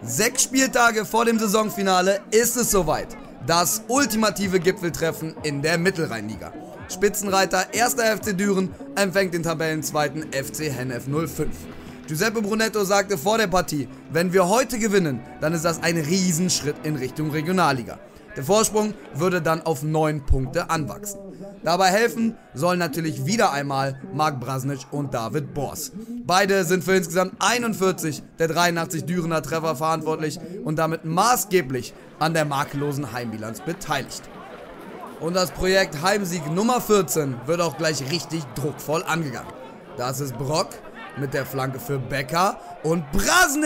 6 Spieltage vor dem Saisonfinale ist es soweit. Das ultimative Gipfeltreffen in der Mittelrheinliga. Spitzenreiter 1. FC Düren empfängt den Tabellenzweiten FC Hennef 05. Giuseppe Brunetto sagte vor der Partie, wenn wir heute gewinnen, dann ist das ein Riesenschritt in Richtung Regionalliga. Der Vorsprung würde dann auf 9 Punkte anwachsen. Dabei helfen sollen natürlich wieder einmal Marc Brasnic und David Bors. Beide sind für insgesamt 41 der 83 Dürener Treffer verantwortlich und damit maßgeblich an der makellosen Heimbilanz beteiligt. Und das Projekt Heimsieg Nummer 14 wird auch gleich richtig druckvoll angegangen. Das ist Brock mit der Flanke für Becker und Brasnic.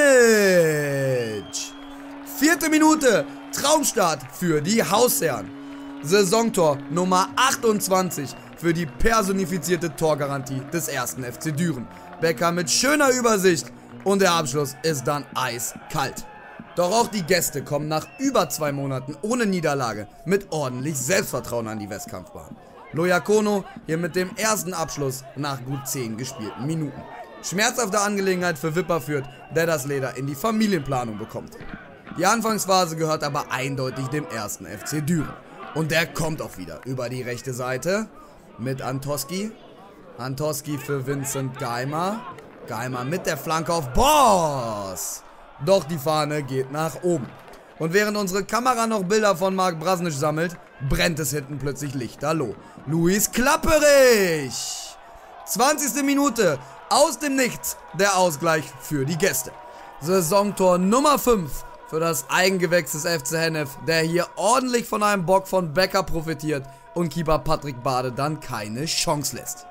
4. Minute, Traumstart für die Hausherren. Saisontor Nummer 28 für die personifizierte Torgarantie des 1. FC Düren. Becker mit schöner Übersicht und der Abschluss ist dann eiskalt. Doch auch die Gäste kommen nach über 2 Monaten ohne Niederlage mit ordentlich Selbstvertrauen an die Westkampfbahn. Lojakono hier mit dem ersten Abschluss nach gut 10 gespielten Minuten. Schmerzhafte Angelegenheit für Wipperfürth, der das Leder in die Familienplanung bekommt. Die Anfangsphase gehört aber eindeutig dem 1. FC Düren. Und der kommt auch wieder über die rechte Seite mit Antoski. Antoski für Vincent Geimer. Geimer mit der Flanke auf Bors. Doch die Fahne geht nach oben. Und während unsere Kamera noch Bilder von Marc Brasnic sammelt, brennt es hinten plötzlich lichterloh. Luis Klapperich. 20. Minute. Aus dem Nichts der Ausgleich für die Gäste. Saisontor Nummer 5. Für das Eigengewächs des FC Hennef, der hier ordentlich von einem Bock von Becker profitiert und Keeper Patrick Bade dann keine Chance lässt.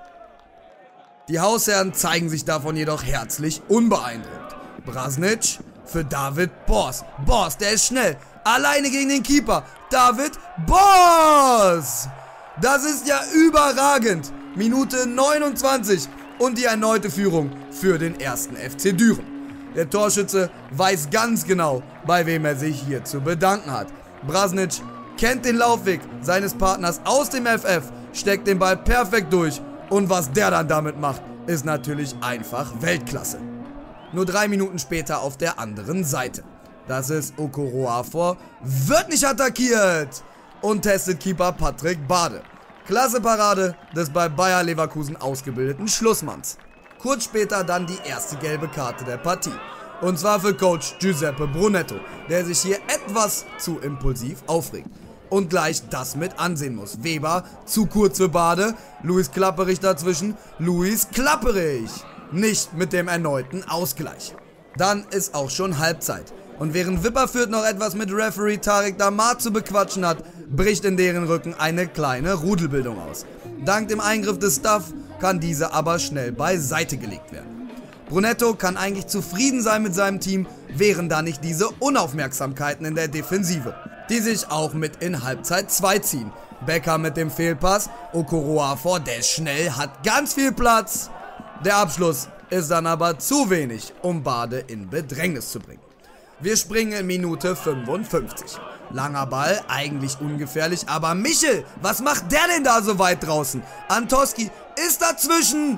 Die Hausherren zeigen sich davon jedoch herzlich unbeeindruckt. Brasnic für David Bors. Bors, der ist schnell, alleine gegen den Keeper. David Bors! Das ist ja überragend. Minute 29 und die erneute Führung für den 1. FC Düren. Der Torschütze weiß ganz genau, bei wem er sich hier zu bedanken hat. Brasnic kennt den Laufweg seines Partners aus dem FF, steckt den Ball perfekt durch und was der dann damit macht, ist natürlich einfach Weltklasse. Nur 3 Minuten später auf der anderen Seite. Das ist Okoroafor, wird nicht attackiert und testet Keeper Patrick Bade. Klasse Parade des bei Bayer Leverkusen ausgebildeten Schlussmanns. Kurz später dann die erste gelbe Karte der Partie. Und zwar für Coach Giuseppe Brunetto, der sich hier etwas zu impulsiv aufregt. Und gleich das mit ansehen muss. Weber zu kurz für Bade, Luis Klapperich dazwischen, Luis Klapperich. Nicht mit dem erneuten Ausgleich. Dann ist auch schon Halbzeit. Und während Wipperfürth noch etwas mit Referee Tarek Damar zu bequatschen hat, bricht in deren Rücken eine kleine Rudelbildung aus. Dank dem Eingriff des Staff kann diese aber schnell beiseite gelegt werden. Brunetto kann eigentlich zufrieden sein mit seinem Team, wären da nicht diese Unaufmerksamkeiten in der Defensive, die sich auch mit in Halbzeit 2 ziehen. Becker mit dem Fehlpass, Okoroafor, der ist schnell, hat ganz viel Platz. Der Abschluss ist dann aber zu wenig, um Bade in Bedrängnis zu bringen. Wir springen in Minute 55. Langer Ball, eigentlich ungefährlich, aber Michel, was macht der denn da so weit draußen? Antoski ist dazwischen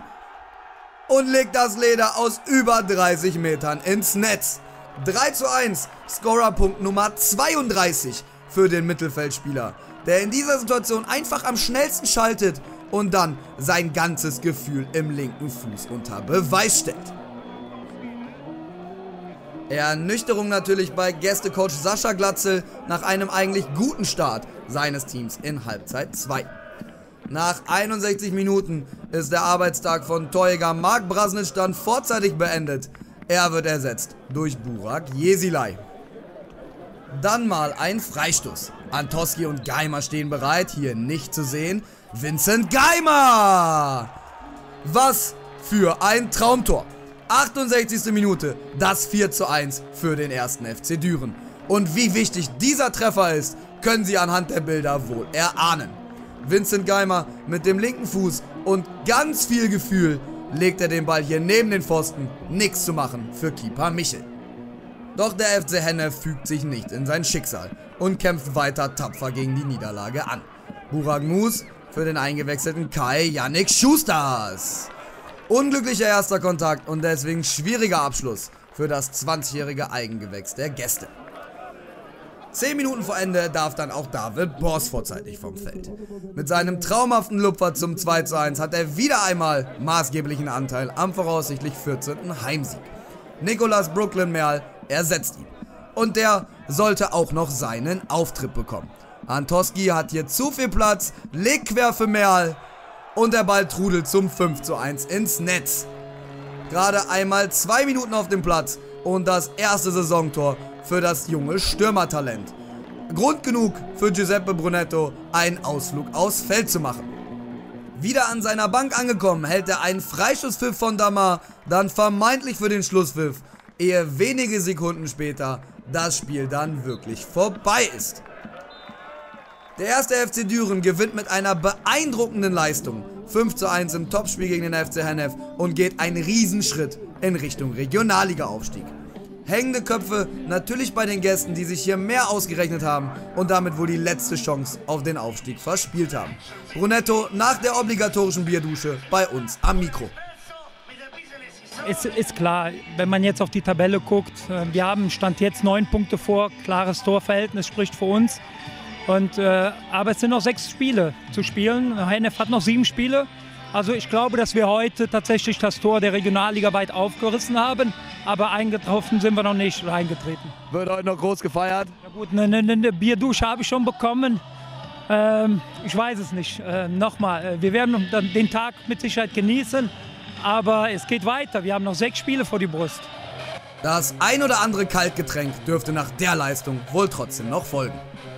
und legt das Leder aus über 30 Metern ins Netz. 3:1, Scorerpunkt Nummer 32 für den Mittelfeldspieler, der in dieser Situation einfach am schnellsten schaltet und dann sein ganzes Gefühl im linken Fuß unter Beweis stellt. Ernüchterung natürlich bei Gästecoach Sascha Glatzel nach einem eigentlich guten Start seines Teams in Halbzeit 2. Nach 61 Minuten ist der Arbeitstag von Torjäger Marc Brasnic dann vorzeitig beendet. Er wird ersetzt durch Burak Jesilay. Dann mal ein Freistoß. Antoski und Geimer stehen bereit, hier nicht zu sehen. Vincent Geimer! Was für ein Traumtor! 68. Minute, das 4:1 für den 1. FC Düren. Und wie wichtig dieser Treffer ist, können Sie anhand der Bilder wohl erahnen. Vincent Geimer mit dem linken Fuß und ganz viel Gefühl legt er den Ball hier neben den Pfosten. Nichts zu machen für Keeper Michel. Doch der FC Hennef fügt sich nicht in sein Schicksal und kämpft weiter tapfer gegen die Niederlage an. Burak Mus für den eingewechselten Kai Yannick Schusters. Unglücklicher erster Kontakt und deswegen schwieriger Abschluss für das 20-jährige Eigengewächs der Gäste. 10 Minuten vor Ende darf dann auch David Boss vorzeitig vom Feld. Mit seinem traumhaften Lupfer zum 2:1 hat er wieder einmal maßgeblichen Anteil am voraussichtlich 14. Heimsieg. Nicolas Brooklyn Merl ersetzt ihn. Und der sollte auch noch seinen Auftritt bekommen. Antoski hat hier zu viel Platz, legt quer für Merl und der Ball trudelt zum 5:1 ins Netz. Gerade einmal 2 Minuten auf dem Platz und das erste Saisontor für das junge Stürmertalent. Grund genug für Giuseppe Brunetto, einen Ausflug aufs Feld zu machen. Wieder an seiner Bank angekommen, hält er einen Freischusspfiff von Damar, dann vermeintlich für den Schlusspfiff, ehe wenige Sekunden später das Spiel dann wirklich vorbei ist. Der erste FC Düren gewinnt mit einer beeindruckenden Leistung 5:1 im Topspiel gegen den FC Hennef und geht einen Riesenschritt in Richtung Regionalliga-Aufstieg. Hängende Köpfe natürlich bei den Gästen, die sich hier mehr ausgerechnet haben und damit wohl die letzte Chance auf den Aufstieg verspielt haben. Brunetto nach der obligatorischen Bierdusche bei uns am Mikro. Es ist klar, wenn man jetzt auf die Tabelle guckt, wir haben Stand jetzt 9 Punkte vor, klares Torverhältnis spricht für uns. Aber es sind noch 6 Spiele zu spielen, Hennef hat noch 7 Spiele. Also ich glaube, dass wir heute tatsächlich das Tor der Regionalliga weit aufgerissen haben, aber eingetroffen sind wir noch nicht, oder eingetreten. Wird heute noch groß gefeiert? Ja gut, eine Bierdusche habe ich schon bekommen. Ich weiß es nicht. Nochmal, wir werden den Tag mit Sicherheit genießen, aber es geht weiter. Wir haben noch 6 Spiele vor die Brust. Das ein oder andere Kaltgetränk dürfte nach der Leistung wohl trotzdem noch folgen.